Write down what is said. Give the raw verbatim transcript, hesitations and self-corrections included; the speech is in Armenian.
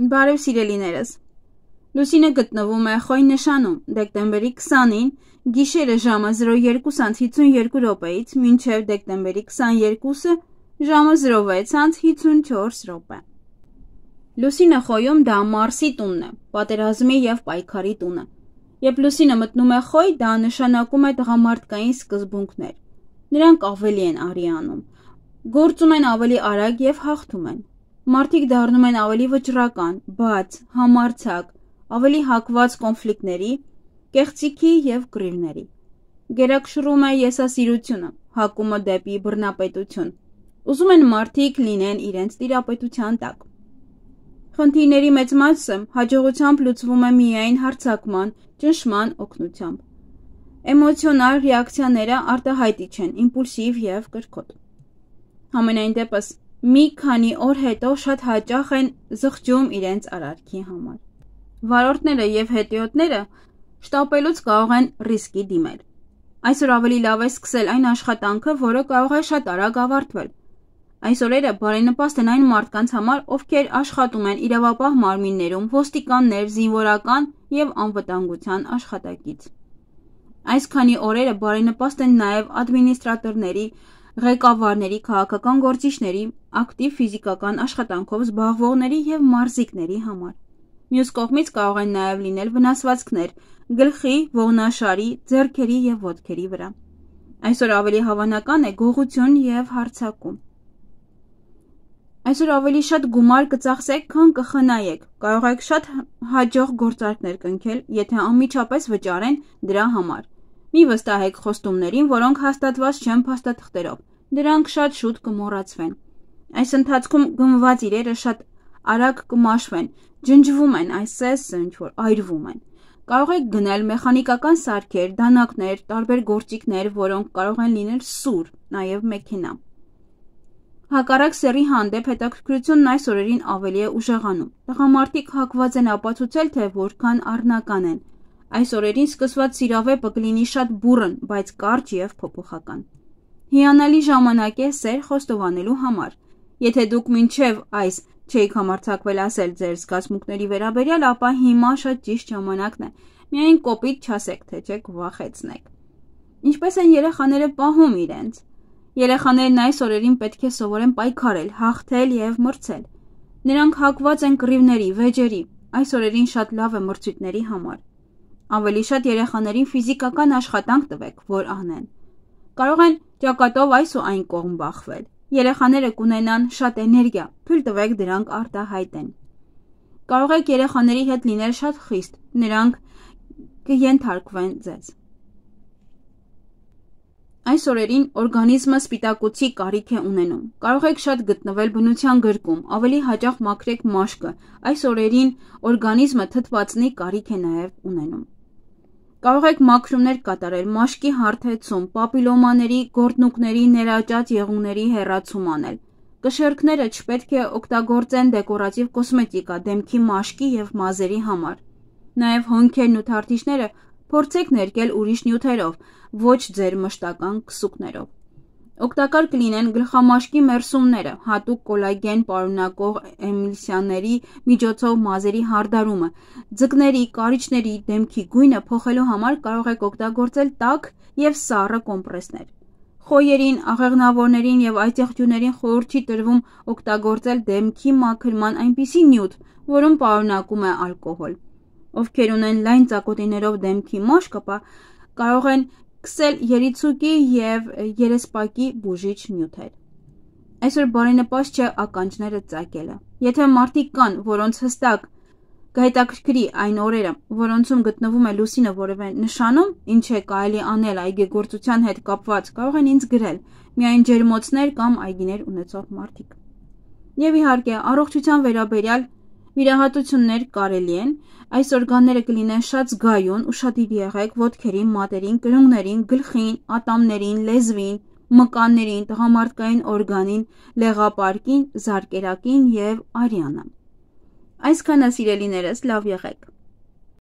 Բարև սիրելիներս, Լուսինը գտնվում է Խոյ նշանում, դեկտեմբերի քսանին, գիշերը ժամը զրո երկու հինգ րոպեից մինչև դեկտեմբերի քսաներկուսը ժամը զրո վեց հինգսունչորս րոպե։ Լուսինը Խոյում դա Մարսի տունն է, պատերազմի և պայքարի տունը։ Երբ Լուսինը մտնում է Խոյ, դա նշանակում է տղամարդկային սկզբունքներ։ Նրանք ավելի են արի անում, գործում են ավելի արագ և հաղթում են։ Մարդիկ դառնում են ավելի վճռական, բաց, համարձակ, ավելի հակված կոնֆլիկտների, կեղծիքի և կռիվների։ Գերակշռում է եսասիրությունը, հակումը դեպի բռնապետություն։ Ուզում են մարդիկ լինեն իրենց տիրապետության տակ։ Խնդիրների մեծ մասը հաջողությամբ լուծվում է միայն հարձակման, ճնշման օգնությամբ։ Էմոցիոնալ ռեակցիաները արտահայտիչ են, իմպուլսիվ և կրքոտ։ Համենայն դեպս, մի քանի օր հետո շատ հաճախ են զղջում իրենց արարքի համար։ Վարորդները և հետիոտները շտապելուց կարող են ռիսկի դիմել։ Այսօր ավելի լավ է սկսել այն աշխատանքը, որը կարող է շատ արագ ավարտվել։ Այս օրերը բարենպաստ են այն մարդկանց համար, ովքեր աշխատում են իրավապահ մարմիններում, ոստիկաններ, զինվորական և անվտանգության աշխատակից։ Այս քանի օրերը բարենպաստ են նաև ադմինիստրատորների, ղեկավարների, քաղաքական գործիչների, ակտիվ ֆիզիկական աշխատանքով զբաղվողների և մարզիկների համար։ Մյուս կողմից կարող են նաև լինել վնասվածքներ գլխի, ողնաշարի, ձեռքերի և ոտքերի վրա։ Այսօր ավելի հավանական է գողություն և հարձակում։ Այսօր ավելի շատ գումար կծախսեք, քան կխնայեք։ Կարող եք շատ հաջող գործարքներ կնքել, եթե անմիջապես վճարեն դրա համար։ Մի վստահեք խոստումներին, որոնք հաստատված չեն փաստաթղթերով։ Դրանք շատ շուտ կմոռացվեն։ Այս ընթացքում գնված իրերը շատ արագ կմաշվեն, ջնջվում են, այսպես ինչ-որ այրվում են։ Կարող եք գնել մեխանիկական սարքեր, դանակներ, տարբեր գործիքներ, որոնք կարող են լինել սուր, նաև մեքենա։ Հակառակ սեռի հանդեպ հետաքրքրությունն այս օրերին ավելի է ուժեղանում։ Տղամարդիկ հակված են ապացուցել, թե որքան առնական են։ Այս օրերին սկսված սիրավեպը կլինի շատ բուռն, բայց կարճ և փոփոխական։ Հիանալի ժամանակ է սեր խոստովանելու համար։ Եթե դուք մինչև այս չէիք համարձակվել ասել ձեր զգացմունքների վերաբերյալ, ապա հիմա շատ ճիշտ ժամանակն է։ Միայն կոպիտ չասեք, թե չեք վախեցնեք։ Ինչպես են երեխաները պահում իրենց։ Երեխաներն այս օրերին պետք է սովորեն պայքարել, հաղթել և մրցել։ Նրանք հակված են կռիվների, վեճերի։ Այս օրերին շատ լավ է մրցույթների համար։ Ավելի շատ երեխաներին ֆիզիկական աշխատանք տվեք, որ անեն։ Կարող են ճակատով այս ու այն կողմ բախվել։ Երեխաները կունենան շատ էներգիա, թույլ տվեք դրանք արտահայտեն։ Կարող եք երեխաների հետ լինել շատ խիստ, նրանք կենթարկվեն ձեզ։ Այս օրերին օրգանիզմը սպիտակուցի կարիք է ունենում։ Կարող եք շատ գտնվել բնության գրկում, ավելի հաճախ մաքրեք մաշկը։ Այս օրերին օրգանիզմը թթվածնի կարիք է նաև ունենում։ Կարող եք մաքրումներ կատարել, մաշկի հարթեցում, պապիլոմաների, գորտնուկների, ներաճած եղունգների հեռացում անել։ Կշեռքները չպետք է օգտագործեն դեկորատիվ կոսմետիկա, դեմքի մաշկի և մազերի համար։ Նաև հոնքերն ու թարթիչները փորձեք ներկել ուրիշ նյութերով, ոչ ձեր մշտական քսուկներով։ Օգտակար կլինեն գլխամաշկի մերսումները, հատուկ կոլագեն պարունակող էմիլսիաների միջոցով մազերի հարդարումը, ձկների, կարիճների, դեմքի գույնը փոխելու համար կարող եք օգտագործել տաք և սառը կոմպրեսներ։ Խոյերին, աղեղնավորներին և այծեղջյուրներին խորհուրդ չի տրվում օգտագործել դեմքի մաքրման այնպիսի նյութ, որում պարունակում է ալկոհոլ։ Ովքեր ունեն լայն ծակոտիներով դեմքի մաշկ, ապա կարող են քսել երիցուկի և երեսպակի բուժիչ նյութեր։ Այսօր բարենպաստ չէ ականջները ծակելը։ Եթե մարդիկ կան, որոնց հստակ կհետաքրքրի այն օրերը, որոնցում գտնվում է Լուսինը որևէ նշանում, ինչ է կարելի անել այգեգործության հետ կապված, կարող են ինձ գրել, միայն ջերմոցներ կամ այգիներ ունեցող մարդիկ։ Եվ իհարկե, առողջության վերաբերյալ վիրահատություններ կարելի են։ Այս օրգանները կլինեն շատ զգայուն, ուշադիր եղեք ոտքերին, մատերին, կրունկներին, գլխին, ատամներին, լեզվին, մկաններին, տղամարդկային օրգանին, լեղապարկին, զարկերակին և արյանը։ Այսքանը սիրելիներս, լավ եղեք։